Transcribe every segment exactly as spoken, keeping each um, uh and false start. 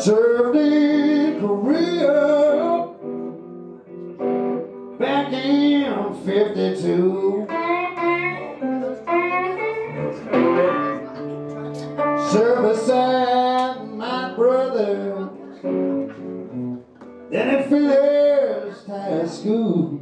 Served in Korea back in fifty-two. Served beside my brother, then it finished high school.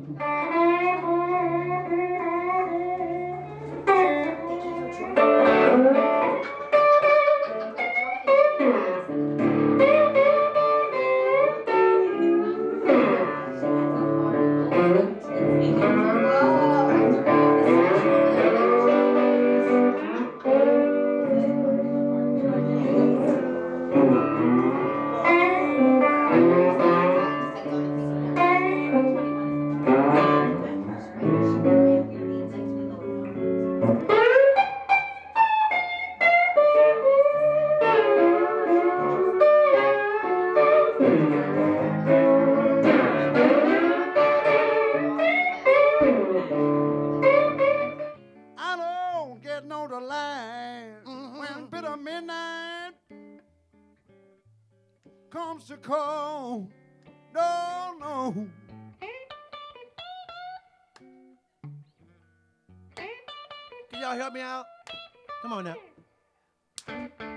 I don't get on the line mm-hmm. when bitter midnight comes to call. No, no. Can y'all help me out? Come on now.